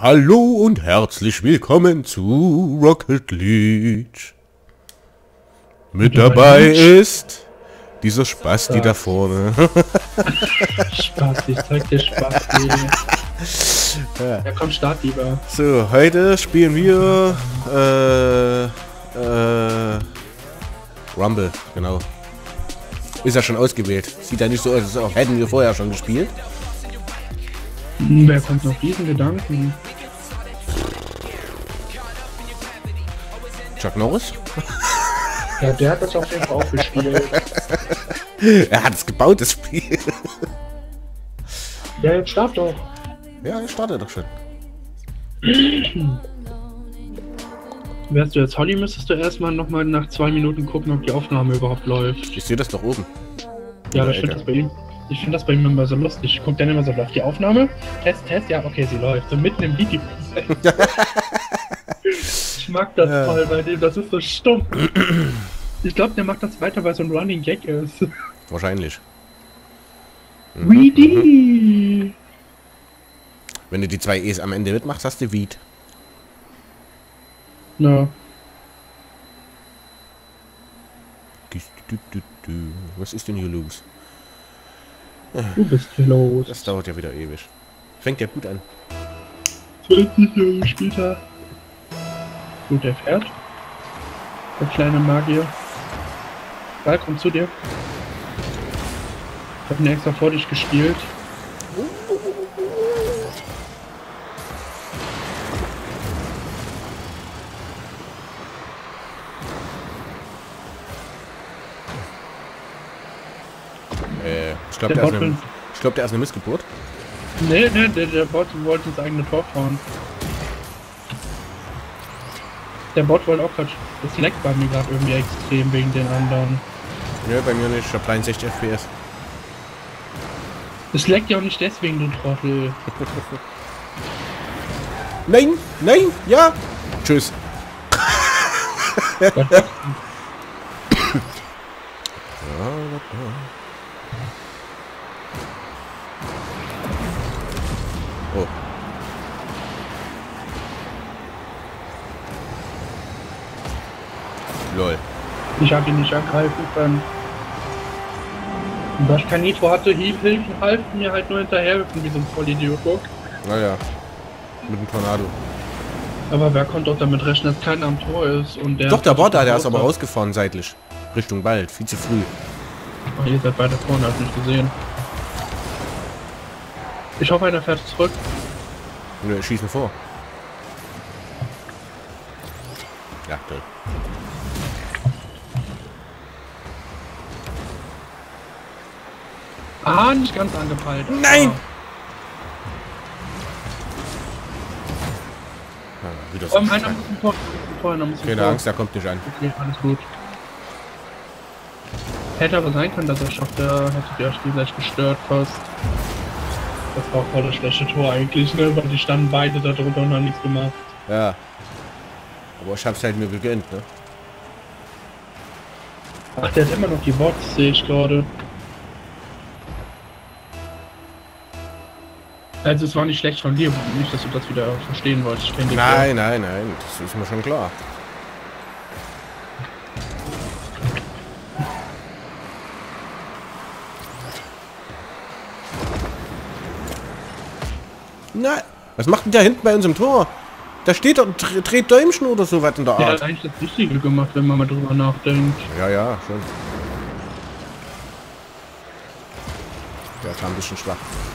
Hallo und herzlich willkommen zu Rocket League. Mit dabei ist dieser Spasti da vorne. Spasti, zeig dir Spasti. Ja komm, start lieber. So, heute spielen wir Rumble, genau. Ist ja schon ausgewählt. Sieht ja nicht so aus, als hätten wir vorher schon gespielt. Wer kommt auf diesen Gedanken? Chuck Norris? Ja, der hat das auf jeden Fall auch gespielt. Er hat es gebaut, das Spiel. Ja, jetzt start doch. Ja, er startet doch schon. Wärst du jetzt Holly, müsstest du erstmal nochmal nach 2 Minuten gucken, ob die Aufnahme überhaupt läuft. Ich sehe das doch oben. Ja, ich finde das bei ihm immer so lustig. Ich gucke dann immer so, läuft die Aufnahme? Test, ja, okay, sie läuft. So mitten im Video. Ich mag das voll bei dem, das ist so stumm. Ich glaube, der macht das weiter, weil so ein Running Gag ist. Wahrscheinlich. Weedy! Wenn du die 2 E's am Ende mitmachst, hast du Weed. Na. Was ist denn hier los? Du bist hier los. Das dauert ja wieder ewig. Fängt ja gut an. 20 Jahre später. Gut, der fährt. Der kleine Magier. Ball kommt zu dir. Ich habe ihn extra vor dich gespielt. Ich glaube, der ist eine Missgeburt. Nee, der Bot wollte ins eigene Tor fahren. Der Bot wollte auch gerade. Das leckt bei mir gerade irgendwie extrem wegen den anderen. Ja, bei mir nicht. Ich habe 63 FPS. Das leckt ja auch nicht deswegen, du Trottel. Nein, nein, ja. Tschüss. Oh. Lol. Ich habe ihn nicht angreifen können. Und da ich kein Nitro hatte, halfen mir halt nur hinterherhüpfen wie so ein Vollidiot. Naja. Mit dem Tornado. Aber wer konnte auch damit rechnen, dass keiner am Tor ist und der... Doch, der Bot da, der ist aber rausgefahren seitlich. Richtung Wald, viel zu früh. Oh, ihr seid weiter vorne, hab ich nicht gesehen. Ich hoffe, einer fährt zurück. Nö, schießen vor. Ja, toll. Ah, nicht ganz angepeilt. Nein! Ja, wieder so Einer muss ein Tor, keine Angst, der kommt nicht an. Okay, alles gut. Hätte aber sein können, dass er schafft, der hätte das Spiel gleich gestört fast. Das war auch voll das schlechte Tor eigentlich, ne? Weil die standen beide da drunter und haben nichts gemacht. Ja. Aber ich hab's halt mir gegönnt, ne? Ach, der hat immer noch die Bots, sehe ich gerade. Also es war nicht schlecht von dir, nicht, dass du das wieder verstehen wolltest. Ich kenn dich ja. Nein, das ist mir schon klar. Nein, was macht denn der hinten bei uns im Tor? Da steht doch, dreht Däumchen oder so was in der Der Art. hat eigentlich das Richtige gemacht, wenn man mal drüber nachdenkt. Ja, schon. Der war ein bisschen schwach.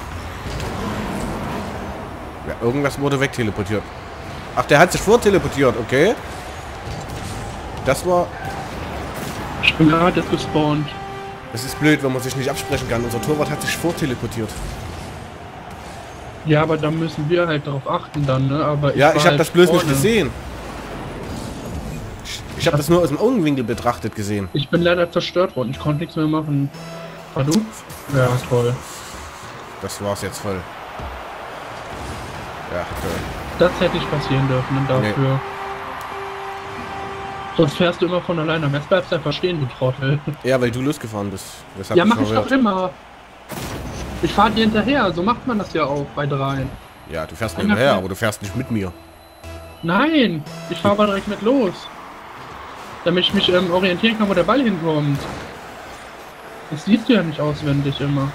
Ja, irgendwas wurde wegteleportiert. Ach, der hat sich vorteleportiert, okay. Das war... Ich bin gerade jetzt gespawnt. Das ist blöd, wenn man sich nicht absprechen kann. Unser Torwart hat sich vorteleportiert. Ja, aber da müssen wir halt darauf achten dann, ne? Aber ja, ich habe halt das bloß vorne. nicht gesehen. Ich habe das nur aus dem Augenwinkel betrachtet gesehen. Ich bin leider zerstört worden. Ich konnte nichts mehr machen. War du? Ja, toll. Das war's jetzt voll. Ja, toll. Das hätte nicht passieren dürfen dafür. Nee. Sonst fährst du immer von alleine. Jetzt bleibst du einfach stehen, du Trottel. Ja, weil du losgefahren bist. Ja, mach ich doch immer. Ich fahre dir hinterher, so macht man das ja auch bei 3. Ja, du fährst mir hinterher, aber du fährst nicht mit mir. Nein, ich fahre aber direkt mit los. Damit ich mich orientieren kann, wo der Ball hinkommt. Das siehst du ja nicht auswendig immer.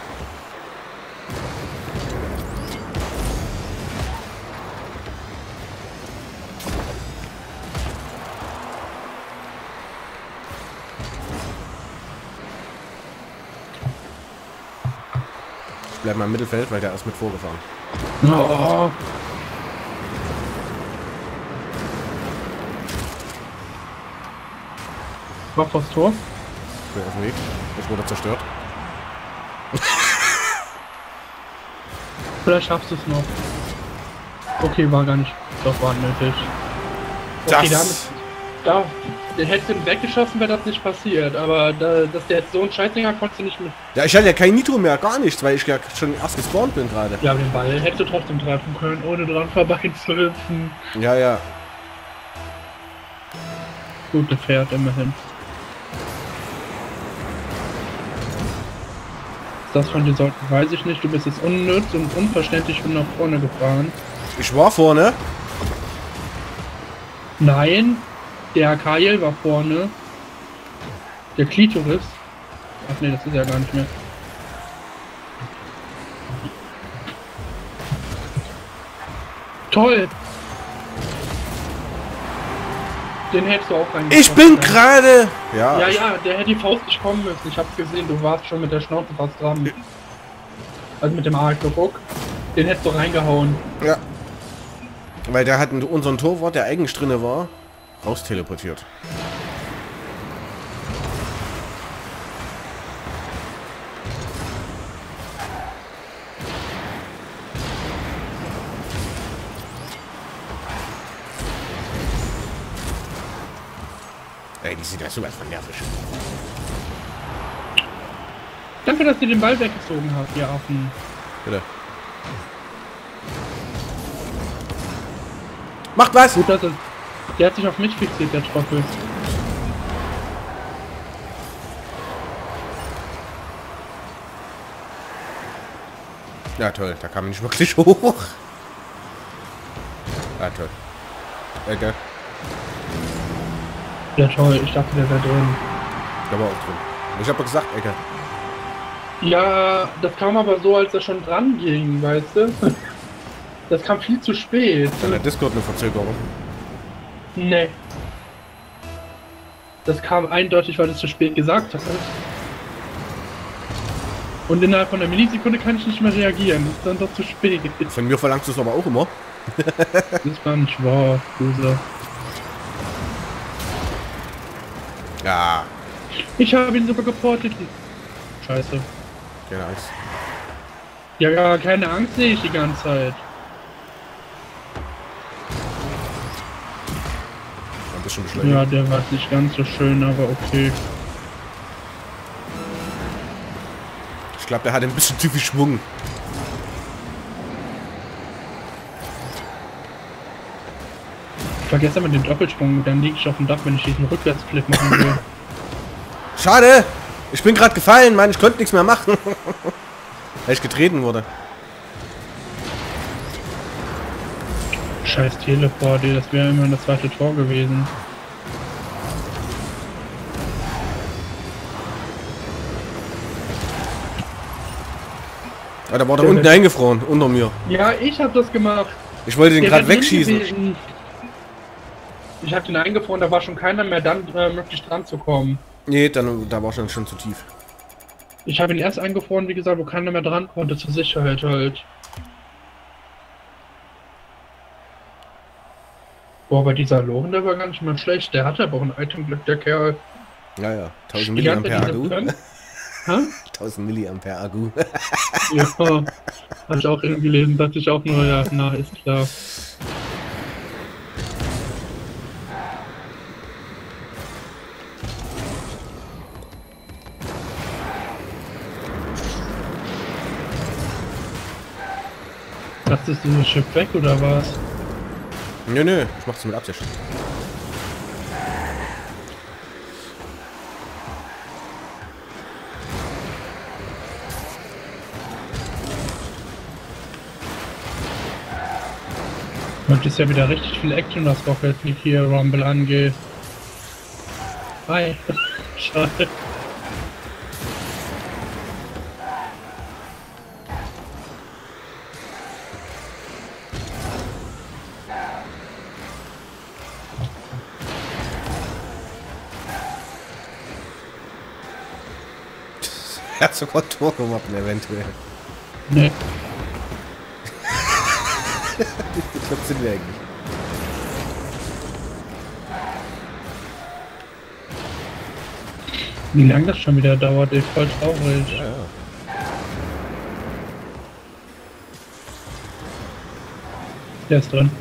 Ich bleib mal im Mittelfeld, weil der ist mit vorgefahren. Oh. War vors Tor? Ich bin auf dem Weg. Das wurde zerstört. Vielleicht schaffst du es noch. Okay, war gar nicht. Doch, war nötig. Okay, den hättest du weggeschossen, wäre das nicht passiert. Aber dass der jetzt so ein Scheißdinger konntest du nicht mit. Ja, ich hatte ja kein Nitro mehr, gar nichts, weil ich ja schon erst gespawnt bin gerade. Ja, aber den Ball hättest du trotzdem treffen können, ohne dran vorbei zu hüpfen. Ja, ja. Gute Pferd immerhin. Das von dir sollten, weiß ich nicht. Du bist jetzt unnütz und unverständlich nach vorne gefahren. Ich war vorne. Nein, der Kyle war vorne. Der Klitoris. Ach nee, das ist ja gar nicht mehr. Toll! Den hättest du auch reingekommen. Ich bin gerade... Ja, Ja, der hätte die Faust nicht kommen müssen. Ich hab's gesehen, du warst schon mit der Schnauze fast dran. Also mit dem Arschloch. Den hättest du reingehauen. Ja. Weil der hat unseren Torwart, der eigentlich drinne war, raus teleportiert. Ey, die sind ja sowas von nervig. Danke, dass ihr den Ball weggezogen habt, ihr Affen. Bitte. Macht was! Gut, dass er... Der hat sich auf mich fixiert, der Trottel. Ja toll, da kam ich nicht wirklich hoch. Ja toll. Ecke. Ja toll, ich dachte, der wäre drin. Der war auch drin. Ich habe gesagt, Ecke. Ja, das kam aber so, als er schon dran ging, weißt du? Das kam viel zu spät. An der Discord eine Verzögerung. Nee. Das kam eindeutig, weil du es zu spät gesagt hast. Und innerhalb von einer Millisekunde kann ich nicht mehr reagieren. Das ist dann doch zu spät. Von mir verlangst du es aber auch immer. Das war nicht wahr, Loser. Ja. Ich habe ihn sogar geportet. Scheiße. Keine Angst. Ja, keine Angst sehe ich die ganze Zeit. Ein bisschen beschleunigt. Ja, der war nicht ganz so schön, aber okay. Ich glaube, der hat ein bisschen zu viel Schwung. Vergesst aber den Doppelsprung, dann liege ich auf dem Dach, wenn ich diesen Rückwärtsflip machen will. Schade! Ich bin gerade gefallen, Mann, ich konnte nichts mehr machen. Weil ich getreten wurde. Scheiß Teleport, das wäre immer das zweite Tor gewesen. Ah, da war der unten eingefroren, unter mir. Ja, ich habe das gemacht. Ich wollte den Der gerade wäre wegschießen. drin gewesen. Ich habe den eingefroren, da war schon keiner mehr dann möglich dran zu kommen. Nee, dann, da war schon zu tief. Ich habe ihn erst eingefroren, wie gesagt, wo keiner mehr dran konnte, zur Sicherheit halt. Boah, aber dieser Loren, der war gar nicht mal schlecht. Der hatte aber auch ein Itemglück, der Kerl. Ja, ja. 1000 Wie hat der Milliampere diese Akku. drin? Hä? 1000 Milliampere Akku. Ja, hab ich auch irgendwie gelesen, dachte ich auch nur, ja, na, ist klar. Dachtest du das Schiff weg oder was? Nö, nö, ich mach's mit Absicht. Und ist ja wieder richtig viel Action, was Rocket League hier Rumble angeht. Hi. Schade. Er hat sogar ein Tor gemacht, eventuell. Nee. Wie bekloppt sind wir eigentlich? Wie lange das schon wieder dauert, ist voll traurig. Ja, ja. Der ist drin.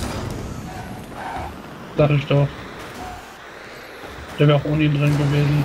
Sag ich doch. Der wäre auch ohne ihn drin gewesen.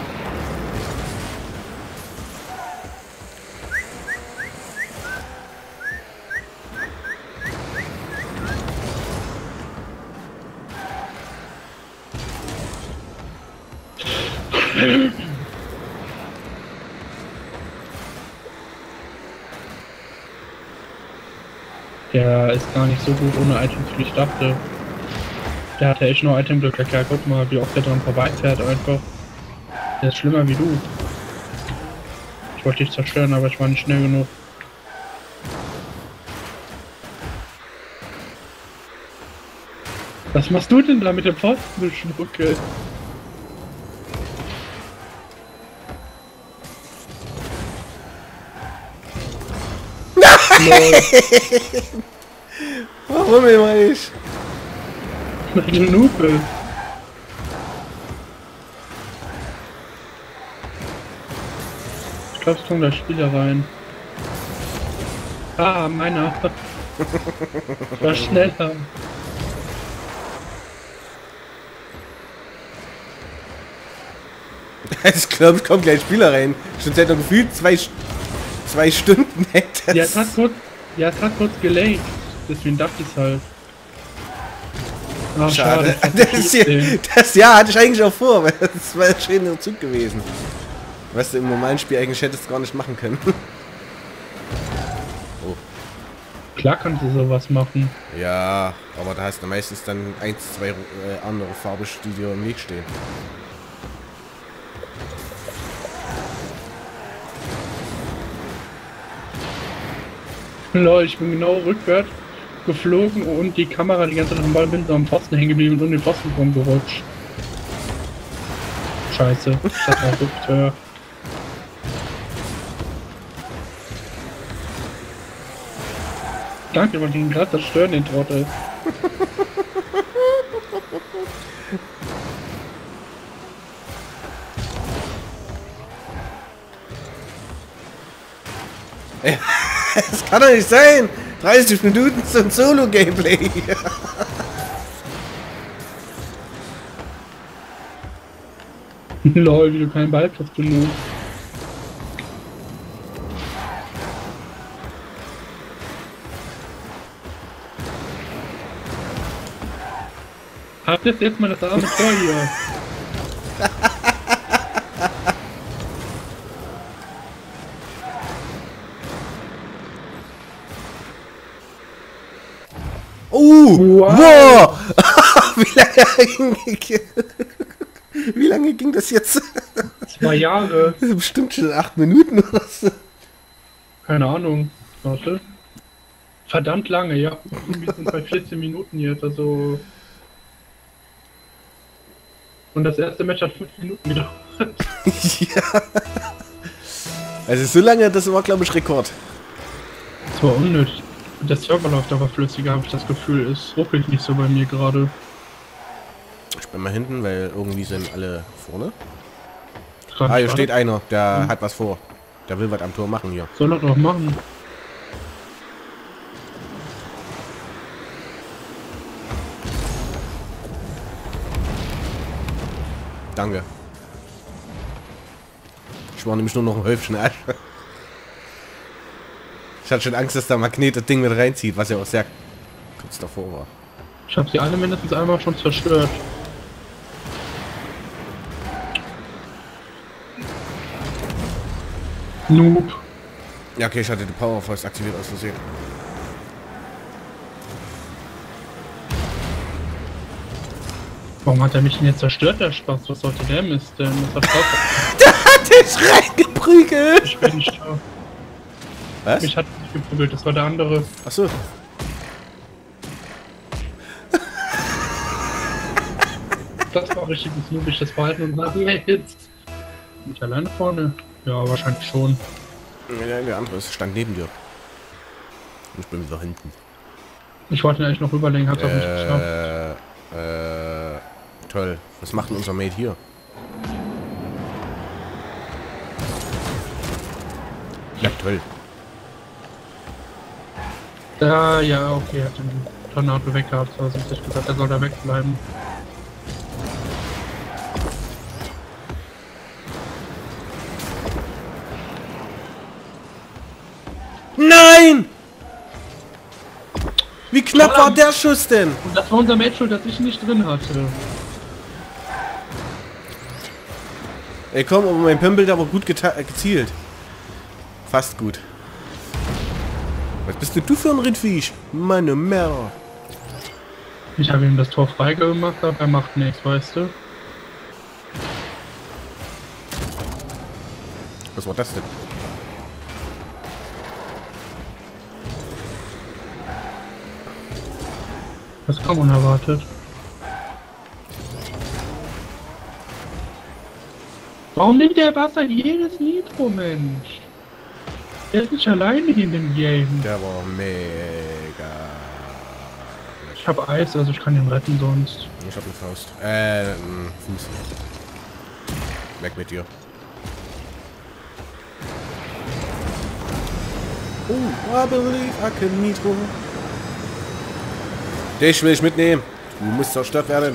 Der ist gar nicht so gut ohne Items, wie ich dachte. Der hatte echt nur Itemglück, der Kerl. Guck mal, wie oft der dran vorbeifährt einfach. Der ist schlimmer wie du. Ich wollte dich zerstören, aber ich war nicht schnell genug. Was machst du denn da mit dem Pfostenschmucke? Warum immer nicht? Meine Lupe. Ich glaube, es kommen da Spieler rein. Ah, meiner. Ich war schneller. Ich glaube, es kommt gleich Spieler rein. Schon seit noch gefühlt zwei Stunden hätte Ja, es hat kurz gelenkt. Deswegen dachte ich halt. Ach, schade. schade. Das Jahr hatte ich eigentlich auch vor, weil das war ein schöner Zug gewesen. Weißt du, im normalen Spiel eigentlich hättest du gar nicht machen können. Oh. Klar kannst du sowas machen. Ja, aber da hast du meistens dann 1, 2 andere Farbe, die dir im Weg stehen. Lol, ich bin genau rückwärts geflogen und die Kamera die ganze Zeit am Ball bin so am Pfosten hängen geblieben und um den Pfosten rumgerutscht. Scheiße, das war so teuer. Danke, weil den gerade zerstören, den Trottel. Ja, das kann doch nicht sein! 30 Minuten zum Solo-Gameplay! Lol, wie du keinen Ball triffst, du nur. Habt ihr jetzt mal das arme Tor hier? Wow! Wow. Wie lange ging das jetzt? 2 Jahre. Bestimmt schon 8 Minuten oder so. Keine Ahnung. Warte. Verdammt lange, ja. Wir sind bei 14 Minuten jetzt, also. Und das erste Match hat 5 Minuten gedauert. Ja. Also so lange, das war glaube ich Rekord. Das war unnötig. Der Server läuft aber flüssiger, habe ich das Gefühl. Es ruckelt nicht so bei mir gerade. Ich bin mal hinten, weil irgendwie sind alle vorne. Gerade Ah, hier gerade. steht einer, der hat was vor. Der will was am Tor machen hier. Soll er doch machen. Danke. Ich war nämlich nur noch ein Häufchen Asche. Ich hatte schon Angst, dass der Magnet das Ding mit reinzieht, was ja auch sehr kurz davor war. Ich habe sie alle mindestens einmal schon zerstört. Noob. Ja, okay, ich hatte die Power Force aktiviert aus Versehen. Warum hat er mich denn jetzt zerstört, der Spaß? Was sollte der Mist denn? Das hat Spaß. Der hat dich reingeprügelt! Ich bin nicht da. Was? Mich hat nicht geprügelt, das war der andere. Achso. Das war richtig das Verhalten und sagen, hey, jetzt. Bin ich alleine vorne? Ja, wahrscheinlich schon. Ja, der andere stand neben dir. Ich bin wieder hinten. Ich wollte ihn eigentlich noch rüberlegen, hab's auch nicht geschafft. Toll. Was macht denn unser Mate hier? Ja, toll. Ja, okay, er hat den Tornado weggehabt, also hat sich gesagt, er soll da wegbleiben. Nein! Wie knapp war der Schuss denn? Und das war unser Match schuld, dass ich ihn nicht drin hatte. Ey komm, aber mein Pimpel hat aber gut gezielt. Fast gut. Was bist denn du für ein Rindviech? Meine Mär. Ich habe ihm das Tor freigemacht, aber er macht nichts, weißt du? Was war das denn? Das kam unerwartet. Warum nimmt der Wasser jedes Nitro, Mensch? Er ist nicht alleine hier in dem Game. Der war mega. Ich habe Eis, also ich kann ihn retten sonst. Ich hab eine Faust. Fuß. Weg mit dir. Oh, I believe I can Nitro. Dich will ich mitnehmen. Du musst zerstört werden.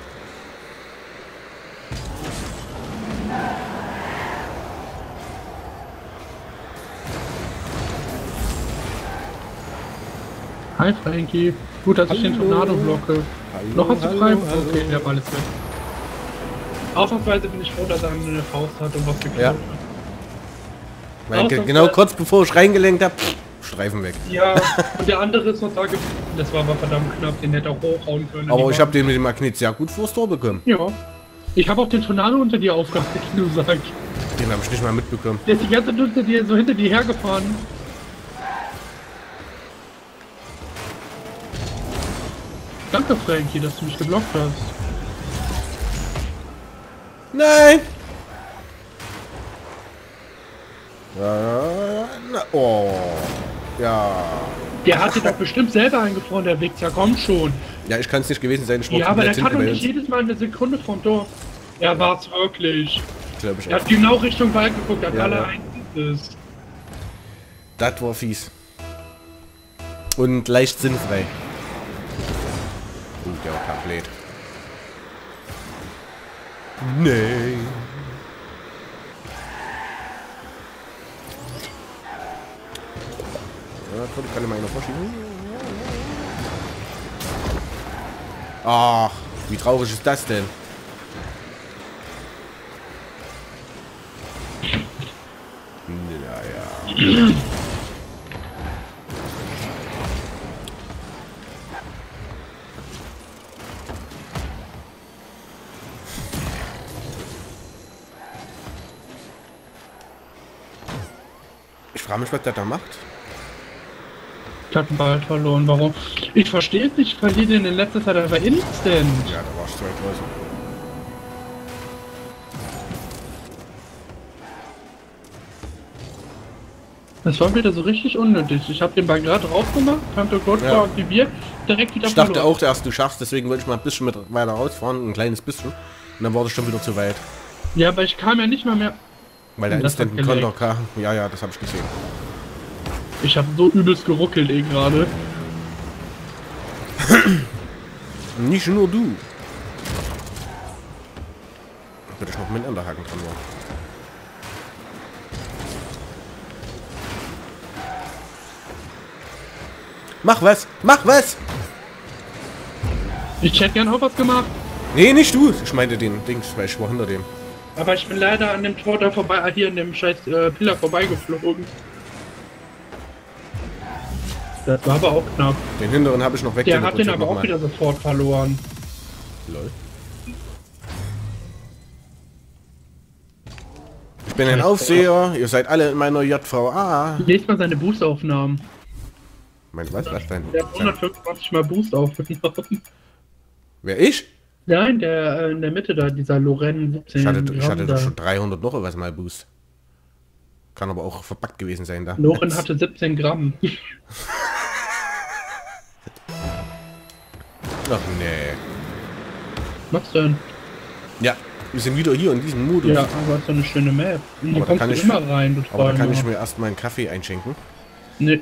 Hi Frankie. Gut, dass ich den Tornado blocke. Noch hast du frei? Okay, der Ball ist weg. Ausnahmsweise bin ich froh, dass er eine Faust hat und was geklaut Ja. hat. Weil genau kurz bevor ich reingelenkt habe, Streifen weg. Ja, und der andere ist noch da geblieben. Das war aber verdammt knapp, den hätte er auch hochhauen können. Aber ich habe den mit dem Magnet sehr gut vors Tor bekommen. Ja. Ich habe auch den Tornado unter dir aufgehalten, wie du sagst. Den habe ich nicht mal mitbekommen. Der ist die ganze Zeit so hinter dir hergefahren. Danke, Frankie, dass du mich geblockt hast. Nein! Na, oh. Ja. Der hat dir doch bestimmt selber eingefroren, der Wichser, komm schon. Ja, ich kann es nicht gewesen sein. Ich Ja, aber der kann doch bei nicht uns. jedes Mal eine Sekunde vom Tor. Er war's wirklich. Glaub ich Er auch. hat genau Richtung Ball geguckt, als Ja, alle ja. einzeln ist. Das war fies. Und leicht sinnfrei. Der war komplett. Nee. Ja, kann ich mal einer vorschieben. Ach, wie traurig ist das denn? Naja. Ich frage mich, was der da macht. Ich hab den Ball verloren, warum? Ich verstehe es nicht, ich verliere den in letzter Zeit einfach instant. Ja, da war ich 2 draußen. Das war wieder so richtig unnötig. Ich habe den Ball gerade drauf gemacht, Tante Gott Ja. war aktiviert, direkt wieder Ich dachte verloren. auch, dass du schaffst, deswegen wollte ich mal ein bisschen mit weiter rausfahren, ein kleines bisschen. Und dann war das schon wieder zu weit. Ja, aber ich kam ja nicht mal mehr. Weil der Das hat Instant Konter geleckt. kam. Ja, ja, das habe ich gesehen. Ich habe so übelst geruckelt gerade. Nicht nur du. Würde ich noch mit Enderhaken dran war. Mach was! Mach was! Ich hätte gern auch was gemacht, Nee, nicht du! Ich meinte den Dings, weil ich war hinter dem. aber ich bin leider an dem Tor da vorbei, hier an dem scheiß Pillar vorbeigeflogen. Das war aber auch knapp. Den hinteren habe ich noch weg. Der hat den aber auch wieder sofort verloren. Lol. bin ein Aufseher, ihr seid alle in meiner JVA. Lest mal seine Boostaufnahmen. Was denn? Der hat 125 Mal Boost aufgenommen. Wer, ich? Nein, der in der Mitte da, dieser Loren 17. Ich hatte doch schon 300 noch was mal Boost. Kann aber auch verbuggt gewesen sein da. Loren hatte 17 Gramm. Ach nee. Was denn? Ja, wir sind wieder hier in diesem Modus. Ja, aber es ist doch eine schöne Map. Hier Aber da kommst kann du ich- immer rein, du Aber da kann ich Träumer. mir erstmal einen Kaffee einschenken. Nee.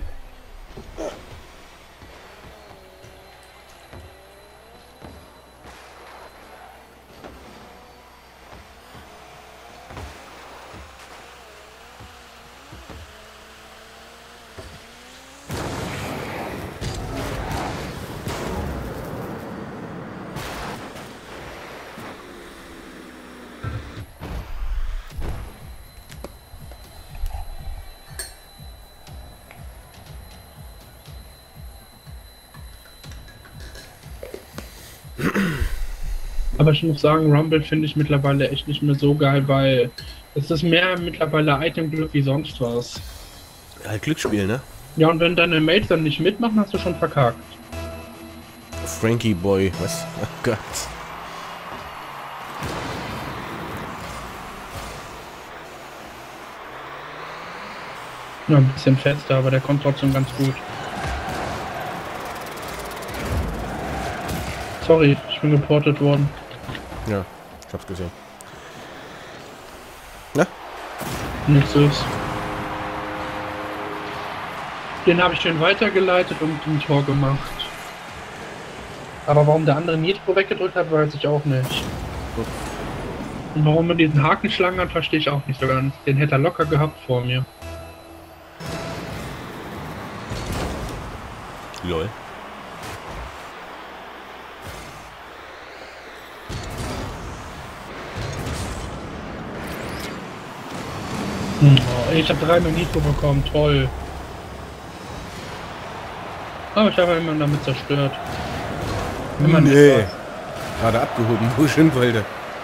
Aber ich muss sagen, Rumble finde ich mittlerweile echt nicht mehr so geil, weil es ist mehr mittlerweile Itemglück wie sonst was. Halt Glücksspiel, ne? Ja, und wenn deine Mates dann nicht mitmachen, hast du schon verkackt. Frankie Boy, was? Oh Gott. Ja, ein bisschen fester, aber der kommt trotzdem ganz gut. Sorry, ich bin geportet worden. Ja, ich hab's gesehen. Na? Nichts ist. Den habe ich schön weitergeleitet und ein Tor gemacht. Aber warum der andere Nitro weggedrückt hat, weiß ich auch nicht. Und warum er diesen Hakenschlangen hat, verstehe ich auch nicht so ganz. Den hätte er locker gehabt vor mir. Lol. Oh, ich habe 3 Nitro bekommen, toll. Aber ich habe jemanden damit zerstört. Wenn man Nee. etwas- Gerade abgehoben, wo ich hin wollte.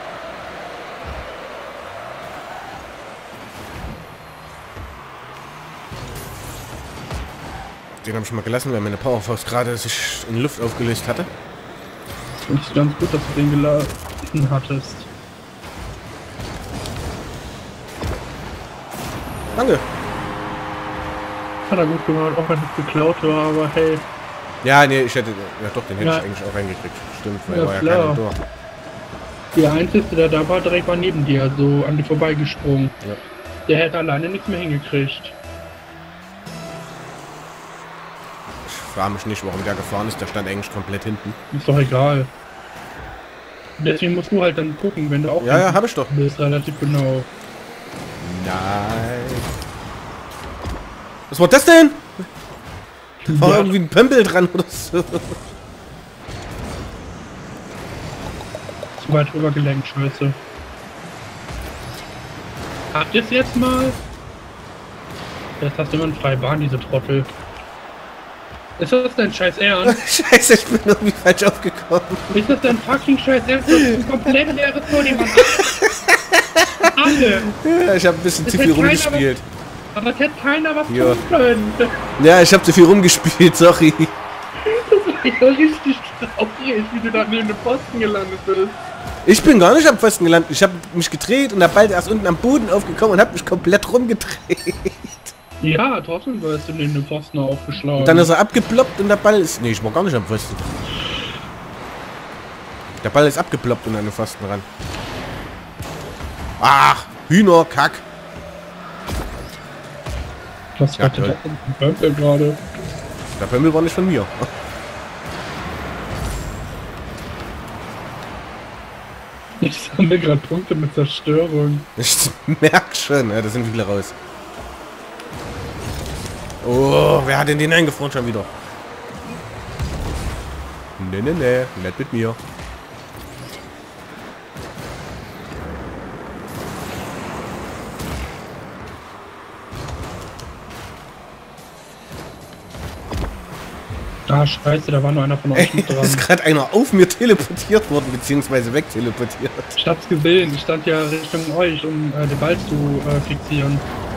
Den habe ich mal gelassen, weil meine Powerfaust gerade sich in Luft aufgelöst hatte. Und es ist ganz gut, dass du den gelassen hattest. Danke. Hat er gut gemacht, auch wenn es geklaut war, aber hey. Ja, nee, ich hätte... Ja doch, den hätte Ja. ich eigentlich auch reingekriegt. Stimmt, weil Ja, war ja klar. kein Tor. Der Einzige, der da war, direkt war neben dir, so an dir vorbeigesprungen. Ja. Der hätte alleine nichts mehr hingekriegt. Ich frage mich nicht, warum der gefahren ist. Der stand eigentlich komplett hinten. Ist doch egal. Deswegen musst du halt dann gucken, wenn du auch Ja, ja, habe ich doch. bist, relativ genau. Nein. Was war das denn? War Ja. irgendwie ein Pömpel dran oder so. Zu weit rüber gelenkt, scheiße. Habt ihr es jetzt mal? Jetzt hast du immer eine freie Bahn, diese Trottel. Ist das dein scheiß Ernst? Scheiße, ich bin irgendwie falsch aufgekommen. Ist das dein fucking scheiß Ernst? Das ist ein komplett leeres Tor, die man alle! Ja, ich habe ein bisschen Es zu hätte viel keiner rumgespielt. Aber es hätte keiner was Ja. tun können. Ja, ich habe zu viel rumgespielt, sorry. Ich war richtig traurig, wie du da neben dem Posten gelandet bist. Ich bin gar nicht am Pfosten gelandet. Ich habe mich gedreht und der Ball erst unten am Boden aufgekommen und habe mich komplett rumgedreht. Ja, trotzdem wirst du neben dem Posten aufgeschlagen. Und dann ist er abgeploppt und der Ball ist... Nee, ich war gar nicht am Pfosten. Der Ball ist abgeploppt und an den Pfosten ran. Ach, Hühnerkack. Was Ja, hat toll. der gerade? Der Pömmel war nicht von mir. Ich sammle gerade Punkte mit Zerstörung. Ich merk schon, ja, da sind viele raus. Oh, wer hat denn den eingefroren schon wieder? Nee, nicht mit mir. Ah, scheiße, da war nur einer von euch Ey, mit dran. ist gerade einer auf mir teleportiert worden, beziehungsweise wegteleportiert. Ich hab's gesehen, ich stand ja Richtung euch, um den Ball zu fixieren.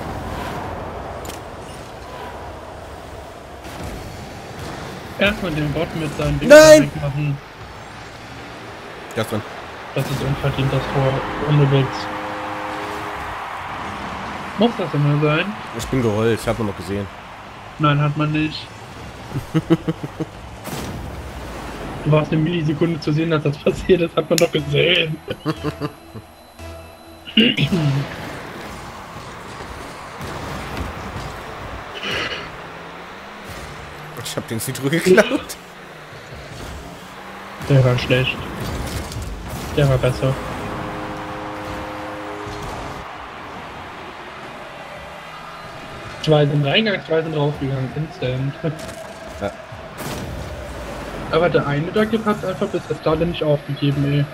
Erstmal den Bot mit seinen Ding wegmachen. Das dran. Das ist unverdient, das Tor. Ohne Witz. Muss das immer sein? Ich bin gerollt, ich hab man noch gesehen. Nein, hat man nicht. Du warst eine Millisekunde zu sehen, dass das passiert ist, hat man doch gesehen. Ich hab den Citro geklaut. Der war schlecht. Der war besser. Zwei sind reingegangen, zwei sind rausgegangen. Instant. Ja. Aber der eine da hat einfach bis jetzt gerade nicht aufgegeben, ey.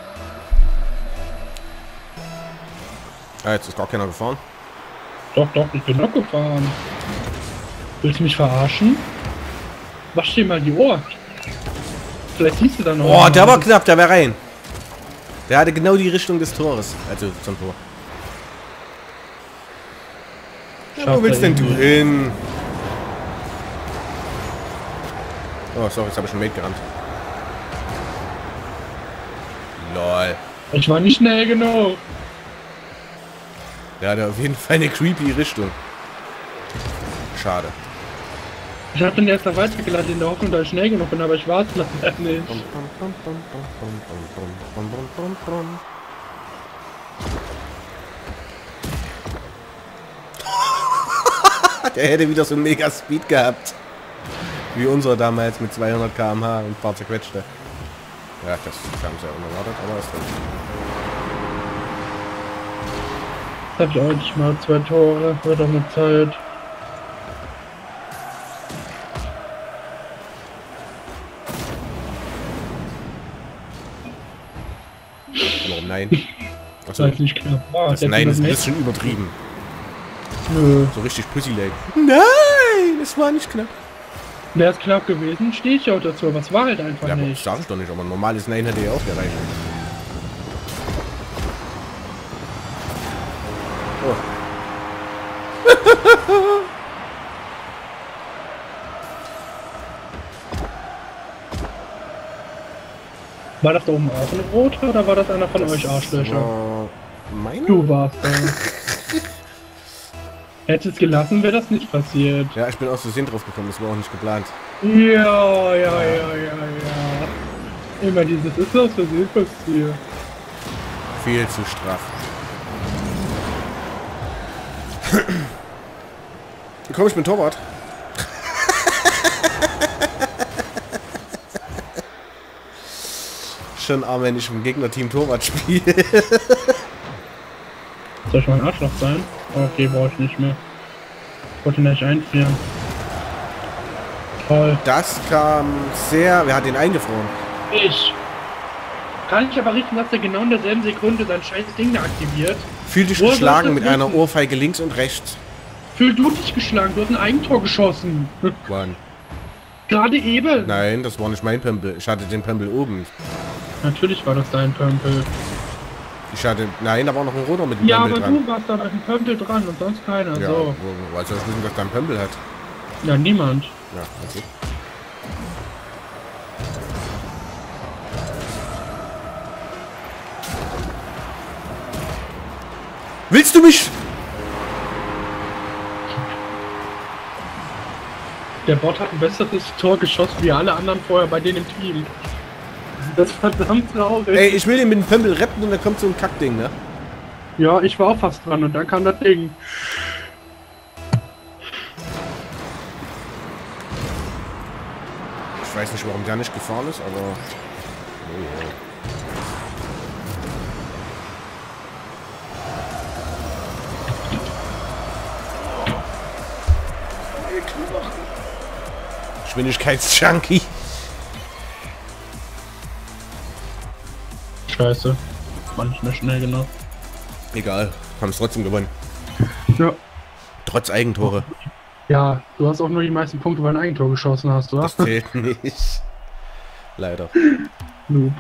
Ah, jetzt ist gar keiner gefahren. Doch, ich bin noch gefahren. Willst du mich verarschen? Wasch dir mal die Ohren. Vielleicht siehst du da noch. Oh, der war knapp, der wäre rein. Der hatte genau die Richtung des Tores. Also zum Tor. Ja, wo willst denn du hin? Oh, sorry, jetzt habe ich schon Mate gerannt. Lol. Ich war nicht schnell genug. Der hatte auf jeden Fall eine creepy Richtung. Schade. Ich hab den erst noch weitergeladen in der Hoffnung, dass ich schnell genug bin, aber ich war es leider nicht. Der hätte wieder so einen mega Speed gehabt. Wie unser damals mit 200 km/h und ein paar zerquetschte. Ja, das kam sehr unerwartet, aber ist drin. Das hab ich auch nicht mal 2 Tore, wird auch mit Zeit. Warum nein? Das ist nicht knapp. Ah, das Nein ist ein bisschen übertrieben. Nö. So richtig Pussy-Leg. Nein, es war nicht knapp. Wäre es knapp gewesen, stehe ich auch dazu, aber es war halt einfach Ja, aber das nicht. sag ich doch nicht, aber ein normales Nein hätte ja auch gereicht. Oh. War das da oben auch eine rote oder war das einer von euch Arschlöcher? Meine? Du warst da. Hättest es gelassen, wäre das nicht passiert. Ja, ich bin aus Versehen drauf gekommen, das war auch nicht geplant. Ja. Immer dieses ist aus Versehen passiert. Viel zu straff. Komm, ich bin Torwart. Schon arm, wenn ich im Gegnerteam Torwart spiele. Soll ich mal ein Arschloch sein? Okay, brauche ich nicht mehr. Ich wollte ihn nicht einfrieren. Toll. Das kam sehr... Wer hat den eingefroren? Ich. Kann ich aber richten, dass der genau in derselben Sekunde sein scheiß Ding da aktiviert? Fühl dich Woher geschlagen soll mit das einer wissen? Ohrfeige links und rechts. Fühl du dich geschlagen, du hast ein Eigentor geschossen. Wann? Gerade eben. Nein, das war nicht mein Pömpel. Ich hatte den Pömpel oben. Natürlich war das dein Pömpel. Ich hatte... Nein, da war noch ein roter mit dem Ja, Pömpel aber dran. du warst da mit dem Pömpel dran und sonst keiner. Ja, So. weil soll ich wissen, dass der einen Pömpel hat? Ja, niemand. Ja, okay. Willst du mich? Der Bot hat ein besseres Tor geschossen wie alle anderen vorher bei denen im Team. Das ist verdammt traurig. Ey, ich will den mit dem Pömpel retten und dann kommt so ein Kackding, ne? Ja, ich war auch fast dran und dann kam das Ding. Ich weiß nicht, warum der nicht gefahren ist, aber... Oh, Geschwindigkeitsjunkie. Scheiße. War nicht mehr schnell genug. Egal, haben es trotzdem gewonnen. Ja. Trotz Eigentore. Ja, du hast auch nur die meisten Punkte, weil ein Eigentor geschossen hast, oder? Das zählt nicht. Leider. Noob.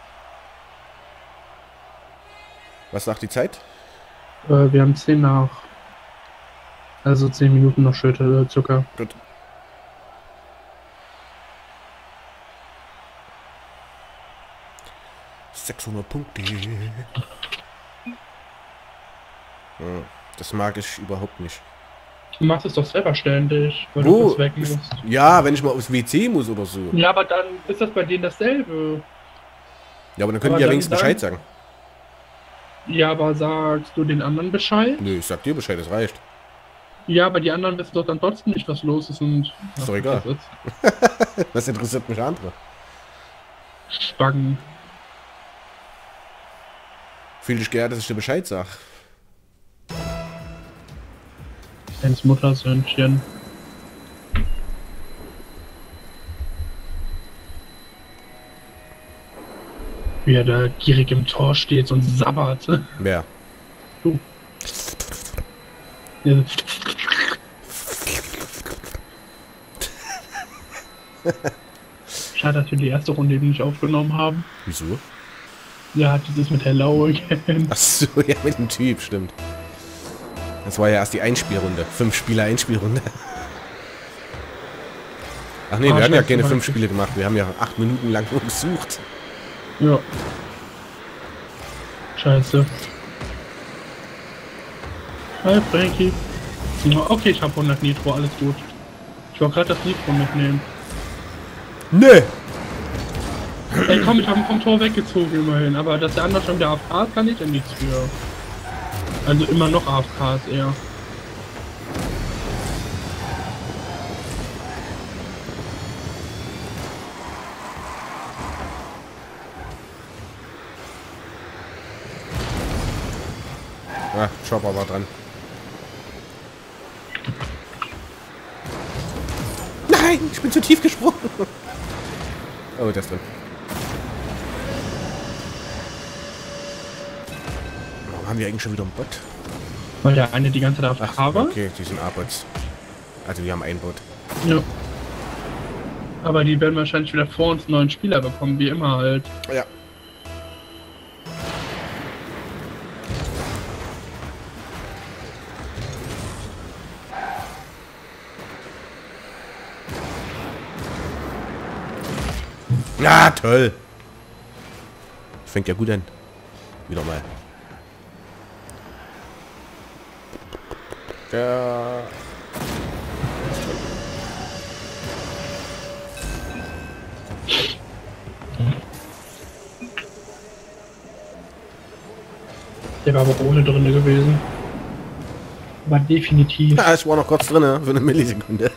Was sagt die Zeit? Wir haben 10 nach. Also 10 Minuten noch circa. Gut. ...600 Punkte. Das mag ich überhaupt nicht. Du machst es doch selber ständig, weil du Wo? kurz weg musst. Ja, wenn ich mal aufs WC muss oder so. Ja, aber dann ist das bei denen dasselbe. Ja, aber dann können Aber die ja dann wenigstens Bescheid sagen. Ja, aber sagst du den anderen Bescheid? Nö, ich sag dir Bescheid, das reicht. Ja, aber die anderen wissen doch dann trotzdem nicht, was los ist und... Ist doch egal. Ist Was interessiert mich andere? Spacken. Fühl dich gern, dass ich dir Bescheid sag. Kleines Muttersöhnchen. Wie er da gierig im Tor steht und sabbert. Wer? Du. Ja. Schade, dass wir die erste Runde eben nicht aufgenommen haben. Wieso? Ja, dieses mit Hello again. Achso, ja, mit dem Typ, stimmt. Das war ja erst die Einspielrunde. 5 Spieler Einspielrunde. Ach nee, wir hatten ja keine 5 Spiele gemacht. Wir haben ja 8 Minuten lang nur gesucht. Ja. Scheiße. Hi Frankie. Okay, ich habe 100 Nitro, alles gut. Ich wollte gerade das Nitro mitnehmen. Nee! Ey komm, ich habe ihn vom Tor weggezogen immerhin, aber dass der andere schon wieder AFK ist, kann ich ja nichts für. Also immer noch AFK ist eher. Ah, Chopper war dran. Nein, ich bin zu tief gesprungen. Oh, das drin. Warum haben wir eigentlich schon wieder einen Bot? Weil der eine die ganze Zeit AFK war. Okay, die sind A-Bots. Also wir haben einen Bot. Ja. Aber die werden wahrscheinlich wieder vor uns einen neuen Spieler bekommen, wie immer halt. Ja. Ja, toll. Fängt ja gut an. Wieder mal. Ja. Der war aber auch ohne drinne gewesen. Aber definitiv. Ja, ich war noch kurz drin, für eine Millisekunde.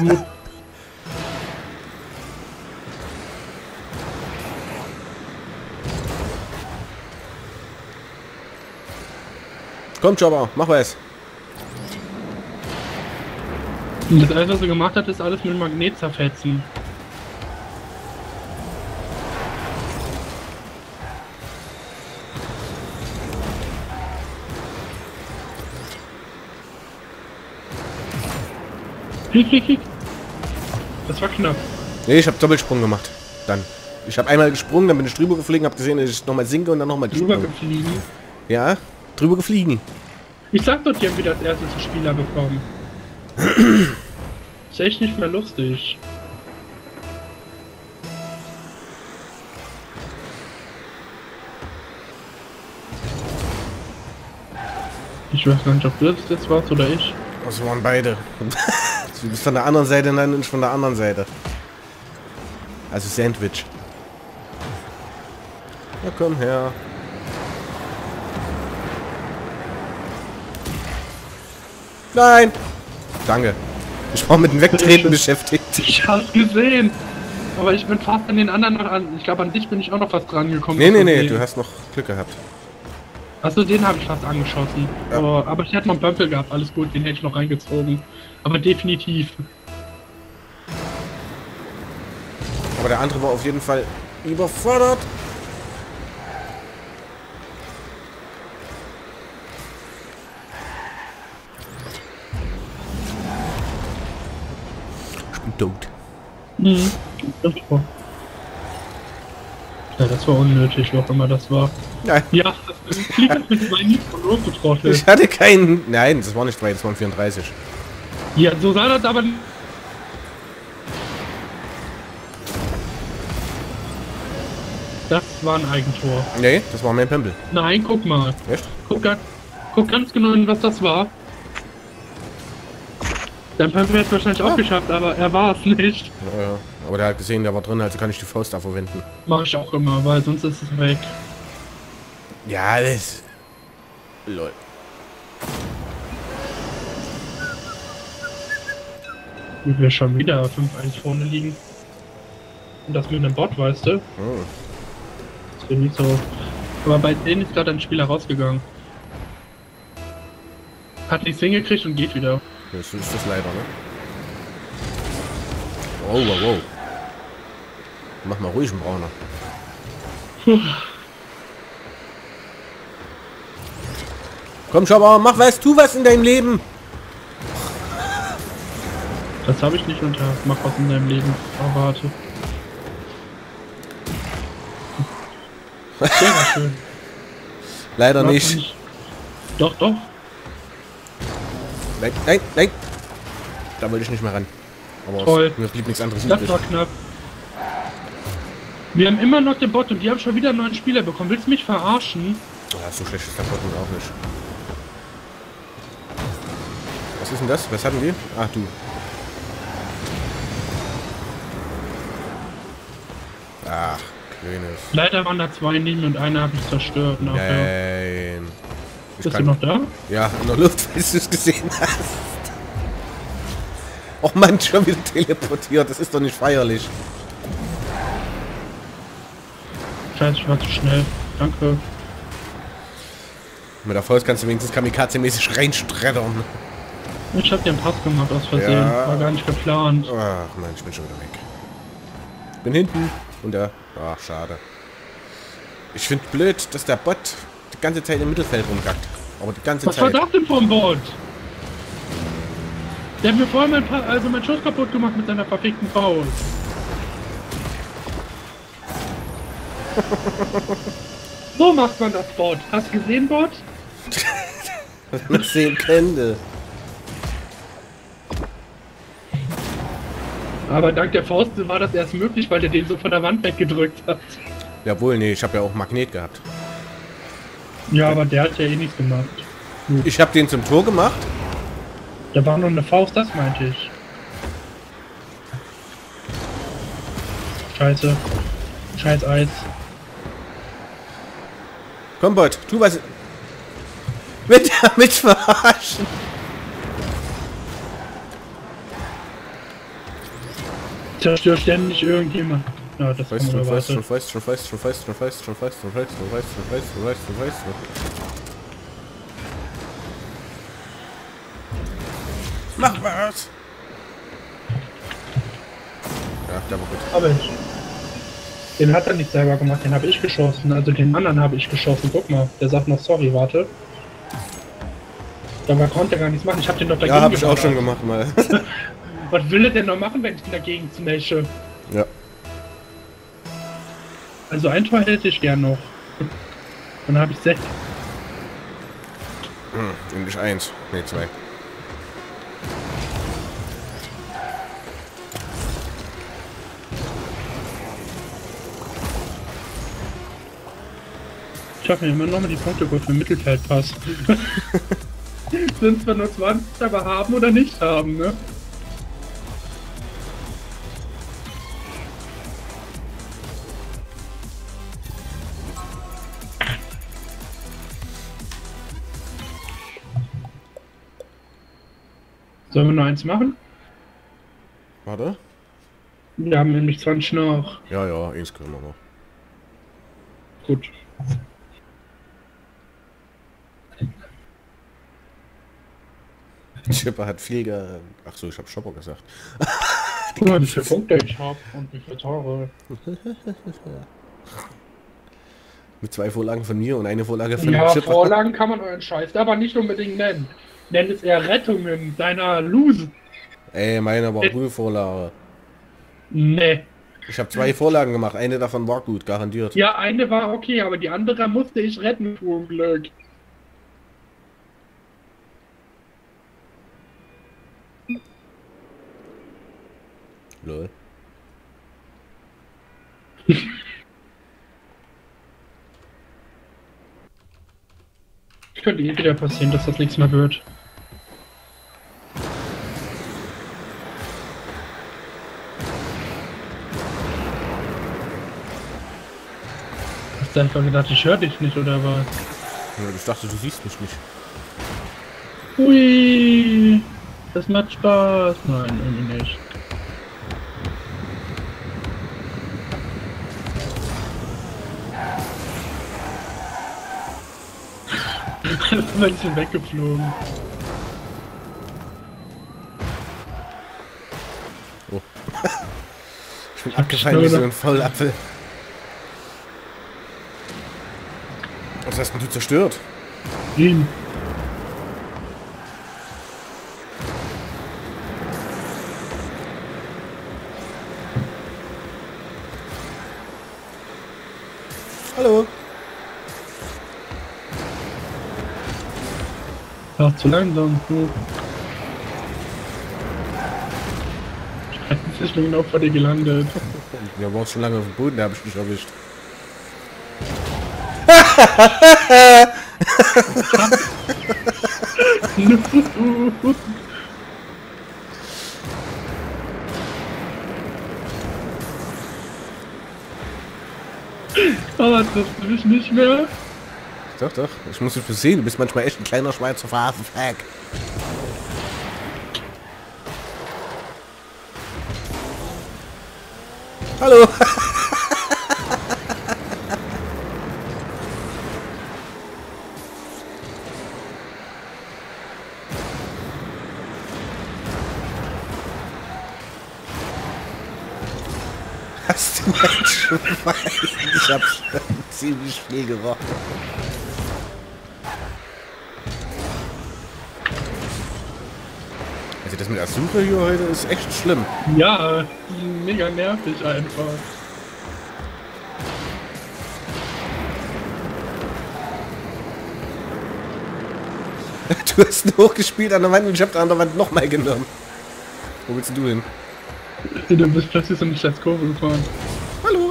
Komm, Jobber, mach was. Und das alles, was er gemacht hat, ist alles mit Magnet zerfetzen. Kick. Das war knapp. Nee, ich habe Doppelsprung gemacht. Dann. Ich habe einmal gesprungen, dann bin ich drüber geflogen, habe gesehen, dass ich nochmal sinke und dann nochmal Drüber gefliegen. Ja, drüber gefliegen. Ich sag doch, die haben wieder als erstes einen Spieler bekommen. Ist echt nicht mehr lustig. Ich weiß gar nicht, ob du das jetzt warst oder ich. Das waren beide. Du bist von der anderen Seite, nein, und ich von der anderen Seite. Also Sandwich. Ja, komm her. Nein! Danke. Ich war mit dem Wegtreten beschäftigt. Ich hab's gesehen. Aber ich bin fast an den anderen noch an. Ich glaube, an dich bin ich auch noch fast dran gekommen. Nee, du hast noch Glück gehabt. Achso, den habe ich fast angeschossen. Ja. Aber ich hätte noch einen Bömpel gehabt, alles gut, den hätte ich noch reingezogen. Aber definitiv. Aber der andere war auf jeden Fall überfordert. tot. Mhm. Ja, das war unnötig, wie auch immer das war. Nein. Ja, das fliegt mit 2 Nitro losgetroffen. Ich hatte keinen... Nein, das war nicht 2, das waren 34. Ja, so sah das aber... Das war ein Eigentor. Nee, das war mein Pempel. Nein, guck mal. Echt? Guck ganz genau hin, was das war. Dein Pempel hätte es wahrscheinlich auch geschafft, aber er war es nicht. Ja, aber der hat gesehen, der war drin, also kann ich die Faust da verwenden. Mach ich auch immer, weil sonst ist es weg. Ja, das... Lol. Wie wir schon wieder 5-1 vorne liegen. Und das mit einem Bot, weißt du? Hm. Das bin nicht so. Aber bei denen ist gerade ein Spieler rausgegangen. Hat nichts hingekriegt und geht wieder. Ja, so ist das leider, ne? Oh, wow, wow. Mach mal ruhig, ein Brauner. Komm, Schauer, mach was, tu was in deinem Leben. Das habe ich nicht unter. Mach was in deinem Leben. Oh, warte. Sehr schön. Leider Mach nicht. Doch, doch. Nein, nein, nein. Da wollte ich nicht mehr ran. Aber Toll. mir blieb nichts anderes Das übrig. war knapp. Wir haben immer noch den Bot und die haben schon wieder einen neuen Spieler bekommen. Willst du mich verarschen? Ja, so schlecht ist der Bot auch nicht. Was ist denn das? Was hatten die? Ach du. Ach, Grünes. Leider waren da 2 neben und einer habe ich zerstört nachher. Nein. Ich Bist du noch da? Ja, in der Luft, weil du es gesehen hast. Och Mann, schon wieder teleportiert. Das ist doch nicht feierlich. Scheiße, ich war zu schnell. Danke. Mit der Faust kannst du wenigstens kamikaze-mäßig reinstreddern. Ich hab dir einen Pass gemacht aus Versehen. Ja. War gar nicht geplant. Ach Mann, ich bin schon wieder weg. Bin hinten. Und der... Ach, schade. Ich finde blöd, dass der Bot die ganze Zeit im Mittelfeld rumgackt. Aber die ganze Was war Zeit. das denn vom Bot? Der hat mir vorher meinen Schuss kaputt gemacht mit seiner verfickten Faust. So macht man das Bot. Hast du gesehen, Bot? Man sehen könnte. Aber dank der Faust war das erst möglich, weil der den so von der Wand weggedrückt hat. Jawohl, nee, ich habe ja auch Magnet gehabt. Ja, aber der hat ja eh nichts gemacht. Ich habe den zum Tor gemacht. Da war nur eine Faust, das meinte ich. Scheiße. Scheiß Eis. Komm, Bot, tu was. Mit damit verarschen. Zerstört ständig irgendjemand. Ja, das Weißt kann du, man weißt erwarten. du, weißt du, weißt du, weißt du, weißt du, weißt du, weißt du, weißt du, weißt du, weißt du, weißt du. Mach was! Ja, der war gut. Aber ich. Den hat er nicht selber gemacht, den habe ich geschossen. Also den anderen habe ich geschossen. Guck mal, der sagt noch sorry, warte. Dabei konnte er gar nichts machen. Ich habe den doch dagegen Ja, habe ich auch gemacht. schon gemacht mal. Was will er denn noch machen, wenn ich ihn dagegen smashe? Ja. Also ein Tor hätte ich gern noch. Dann habe ich 6. Endlich 1. Ne, 2. Ich hoffe, immer noch mal die Punkte gut für den Mittelfeldpass. Sind zwar nur 20, aber haben oder nicht haben, ne? Sollen wir nur eins machen? Warte. Wir haben nämlich 20 noch. Ja, ja, eins können wir noch. Gut. Chipper hat viel ge... Ach so, ich habe Shopper gesagt. Guck mal, wie viele Punkte ich habe und wie viele Tore. Mit 2 Vorlagen von mir und eine Vorlage von Ja, Chipper. Vorlagen kann man euren Scheiß aber nicht unbedingt nennen. Nennt es eher Rettungen deiner Lose. Ey, meine war Prüfvorlage. Nee. Ich habe 2 Vorlagen gemacht, eine davon war gut, garantiert. Ja, eine war okay, aber die andere musste ich retten, zum Glück. Lol. Könnte eh wieder passieren, dass das nichts mehr wird. Hast du einfach gedacht, ich höre dich nicht, oder was? Ja, ich dachte, du siehst mich nicht. Hui, das macht Spaß. Nein, irgendwie nicht. Das ist ein bisschen weggeflogen. Oh. Ich bin abgefallen wie so ein Faulapfel. Was hast denn du zerstört? Ihn. Hallo. Ach, zu langsam. Scheiße, ich bin genau vor dir gelandet. Ja, war schon lange auf dem Boden, da habe ich mich erwischt. Aber das will ich nicht mehr. Doch, doch. Ich muss dich sehen. Du bist manchmal echt ein kleiner Schweizer Phasenfleck. Hallo. Hast du mein Schwein? Ich hab schon ziemlich viel gerochen. Also das mit der Suche hier heute ist echt schlimm. Ja, mega nervig einfach. Du hast ihn hochgespielt an der Wand und ich hab da an der Wand nochmal genommen. Wo willst du hin? Du bist plötzlich so eine scheiß Kurve gefahren. Hallo.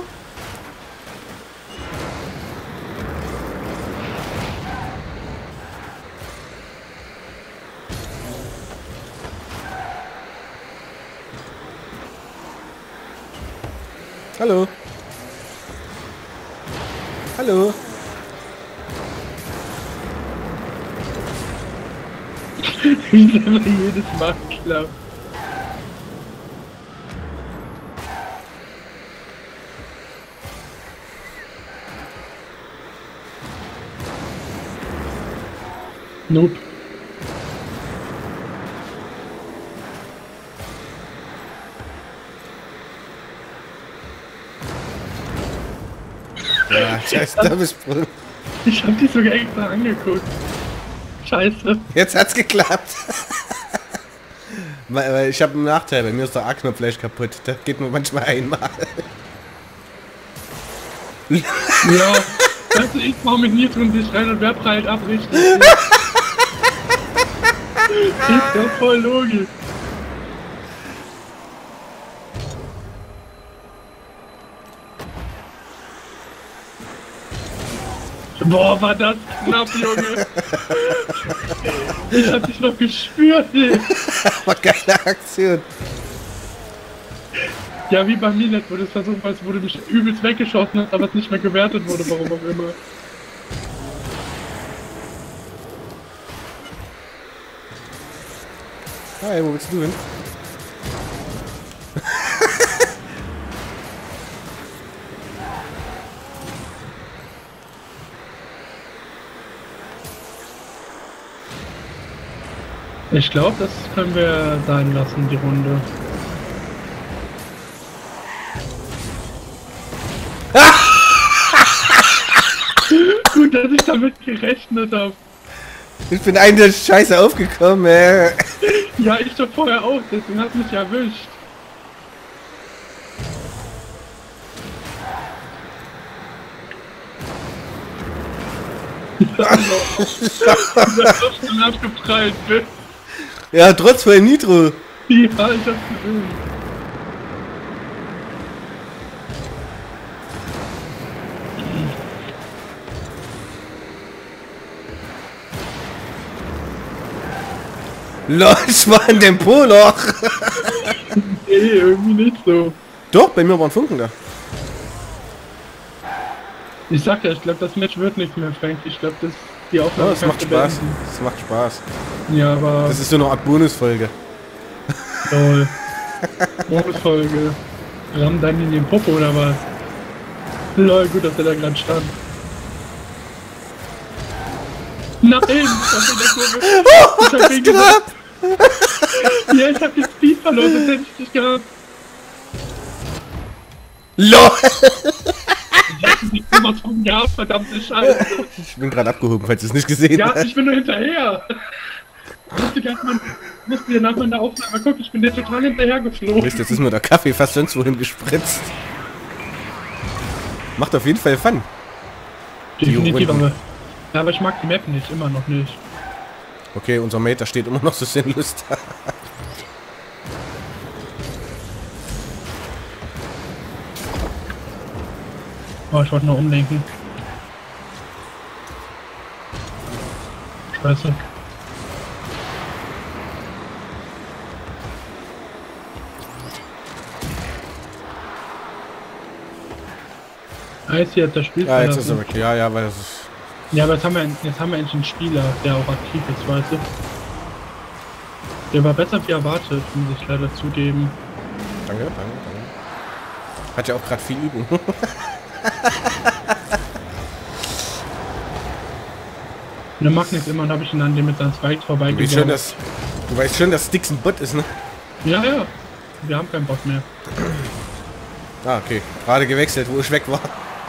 Hallo. Hallo. Wie es einfach jedes Mal klappt. Nope. Ja, scheiße, da bist du. Ich hab dich sogar extra angeguckt. Scheiße. Jetzt hat's geklappt. Weil ich habe einen Nachteil, bei mir ist der A-Knopf gleich kaputt. Das geht nur manchmal einmal. Ja, also ich mach mich nie drin dich rein und wer prallt ab, richtig. Ist doch voll logisch. Boah, war das knapp, Junge. Ich hab dich noch gespürt, ey. Aber geile Aktion. Ja, wie bei mir nicht, wo du es versucht hast, wo du mich übelst weggeschossen hast, aber es nicht mehr gewertet wurde, warum auch immer. Hi, wo willst du hin? Ich glaube, das können wir sein lassen, die Runde. Gut, dass ich damit gerechnet habe. Ich bin eigentlich scheiße aufgekommen, ey. Ja, ich doch vorher auch, deswegen hat mich ja erwischt. Dieser Luft abgeprallt wird. Ja, trotz voll Nitro. Ja, ich hab's gesehen. Lol, ich war in dem Poloch. Nee, irgendwie nicht so. Doch, bei mir war ein Funken da. Ich sag ja, ich glaube, das Match wird nichts mehr, Frank. Ich glaube, das die Ja, Aufnahme. es macht Spaß. Es macht Spaß. Ja, aber. Das ist so eine Art Bonusfolge. Toll. Bonusfolge. Ramm dann in den Popo oder was? Lol, gut, dass er da gerade stand. Nein! Was in der Kurve? Ich hab ihn gehabt! Ja, ich hab den Speed verloren, das hätte ich nicht gehabt. LOL! Ich hab nicht sowas von gehabt, verdammte Scheiße. Ich bin gerade abgehoben, falls du es nicht gesehen Ja, hast. ich bin nur hinterher. Musste dir nach meiner Aufnahme gucken, ich bin dir total hinterher geflogen. Mist, jetzt ist mir der Kaffee fast sonst wohin gespritzt. Macht auf jeden Fall Fun. Definitiv, Runden. aber ich mag die Map nicht, immer noch nicht. Okay, unser Mate, da steht immer noch so sinnlos da. Oh, ich wollte nur umlenken. Scheiße. Hier hat das Spiel Ja, jetzt ist verlassen. er weg. Ja, ja, weil das ist... Ja, aber jetzt haben wir endlich einen Spieler, der auch aktiv ist, weißt du. Der war besser wie erwartet, muss ich leider zugeben. Danke, danke, danke. Hat ja auch gerade viel Übung. Der macht nichts immer und habe ich ihn an dem mit seinem Spike Du vorbeigegangen. weißt schon, dass Stix ein Bot ist, ne? Ja, ja. Wir haben keinen Bock mehr. Ah, okay. Gerade gewechselt, wo ich weg war.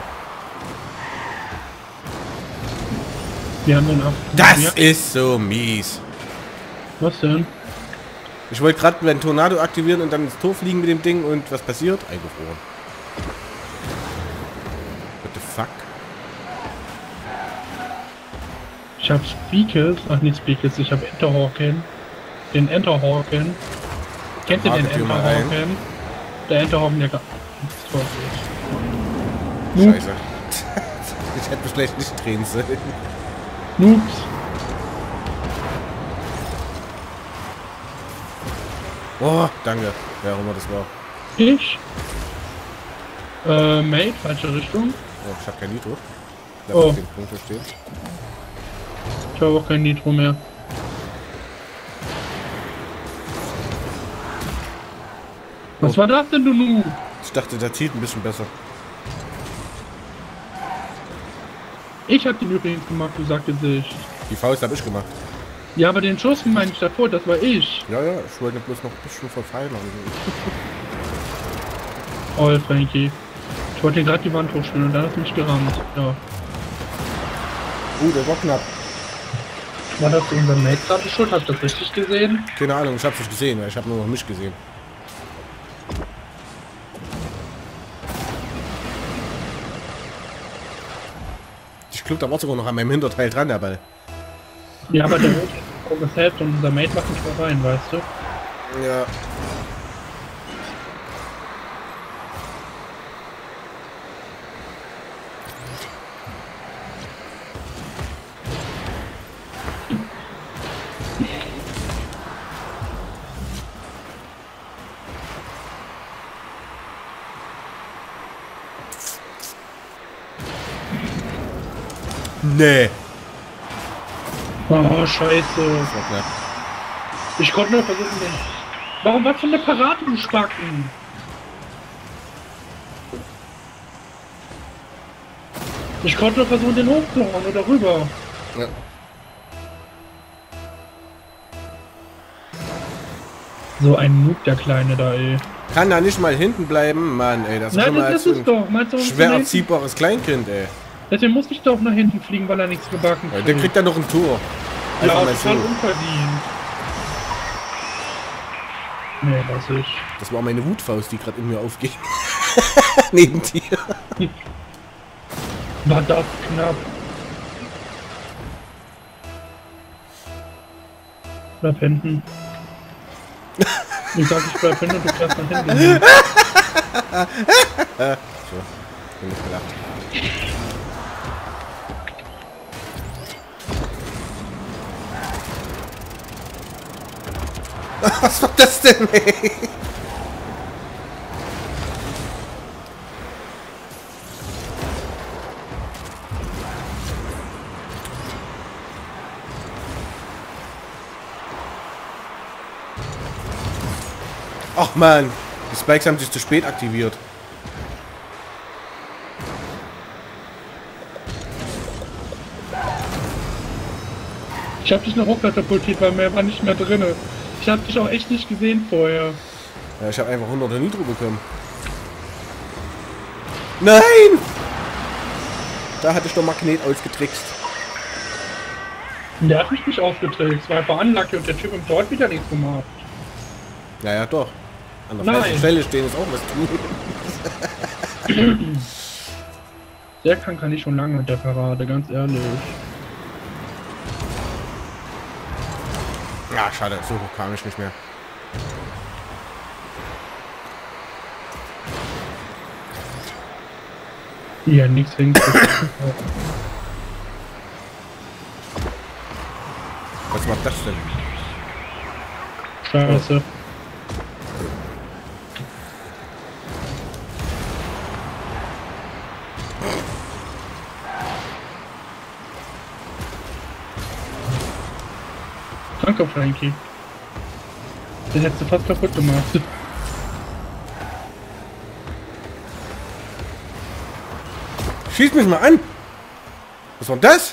Wir haben den ab. Das Ja. ist so mies. Was denn? Ich wollte gerade einen Tornado aktivieren und dann ins Tor fliegen mit dem Ding und was passiert? Eingefroren. What the fuck? Ich habe Speakers, ach nicht Speakers, ich habe Enterhawken. Den Enterhawken. Kennt ihr den Market hier mal ein. Enterhawken? Der Enterhawken, der gar Noobs. Scheiße. Ich hätte mich vielleicht nicht drehen sollen. Noobs. Oh, danke. Wer auch immer das war. Ich. Mate, falsche Richtung. Oh, ich hab kein Nitro. Da Oh. auf den Punkt steht. Ich habe auch kein Nitro mehr. Was war das denn, du Noob? Ich dachte, der zieht ein bisschen besser. Ich hab den übrigens gemacht, du sagtest ich. Die Faust habe ich gemacht. Ja, aber den Schuss meine ich davor, das war ich. Ja, ja, ich wollte bloß noch ein bisschen verfeinern. Oh, Frankie. Ich wollte gerade die Wand hochspielen und dann hast du mich gerammt. Ja. Der war knapp. War das unser Mate gerade schuld? Hast du das richtig gesehen? Keine Ahnung, ich hab's nicht gesehen, weil ich habe nur noch mich gesehen. Ich glaube, da war sogar noch an meinem Hinterteil dran, der Ball. Ja, aber der Mate ist gehelft und unser Mate macht nicht mehr rein, weißt du? Ja. Nee. Oh, scheiße. Das war knapp. Ich konnte nur versuchen, den... Warum was für eine Parade, du Spacken? Ich konnte nur versuchen, den hochzuhauen oder rüber. Ja. So ein Noob, der Kleine da, ey. Kann da nicht mal hinten bleiben, Mann, ey. Das ist schon Nein, mal das so ist ein doch. Meinst du, schwer erziehbares Kleinkind, ey. deswegen muss ich doch nach hinten fliegen, weil er nichts gebacken Ja, der kriegt dann noch ein Tor. ja, Einfach mal total so. unverdient. Nee, lass ich. Das war meine Wutfaust, die gerade in mir aufging. Neben dir. War das knapp. Bleib hinten. Ich sag, ich bleib hinten und du fährst nach hinten. So, bin ich gelacht. Was war das denn, ey? Ach man, die Spikes haben sich zu spät aktiviert. Ich hab dich noch hochkatapultiert, weil mehr war nicht mehr drinne. Ich hab dich auch echt nicht gesehen vorher. Ja, ich habe einfach 100 Nitro bekommen. Nein! Da hatte ich doch Magnet ausgetrickst. Der hat mich nicht ausgetrickst, es war einfach unlucky und der Typ im Dort wieder nichts gemacht. Ja, ja, doch. An der Nein. falschen Stelle stehen ist auch was tun. Der kann ich schon lange mit der Parade, ganz ehrlich. Ja, schade, so hoch kam ich nicht mehr. Ja, nichts hinkt. Was macht das denn? Scheiße. Danke, Frankie. Den hättest du fast kaputt gemacht. Schieß mich mal an! Was war das?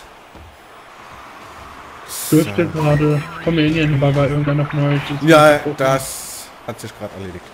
Dürfte gerade. Ich komme hier hin, weil irgendwann noch neu ist. Ja, das hat sich gerade erledigt.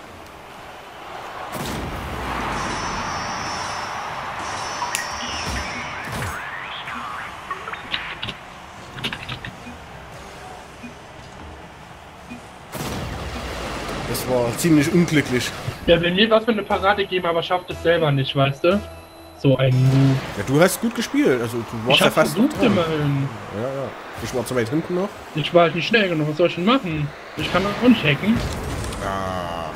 Das war ziemlich unglücklich. Ja, will mir was für eine Parade geben, aber schafft es selber nicht, weißt du? So ein Move. Ja, du hast gut gespielt. Also du warst Ich ja hab fast versucht dran. immerhin. Ja, ja. Ich war zu weit hinten noch. Ich war halt nicht schnell genug, was soll ich denn machen? Ich kann auch nicht hacken. Ah.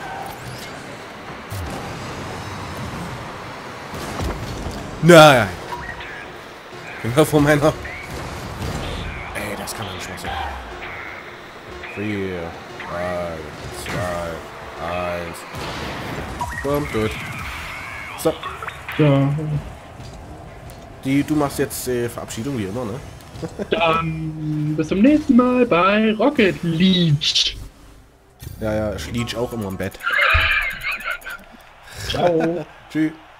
Nein. Genau vor meiner... Ey, das kann doch nicht mehr sein. 4, 3, 2, 1. Boom, tot. So. Ja. Du machst jetzt Verabschiedung wie immer, ne? Dann bis zum nächsten Mal bei Rocket League. Ja, ja, ich lieg auch immer im Bett. Ciao. Tschüss.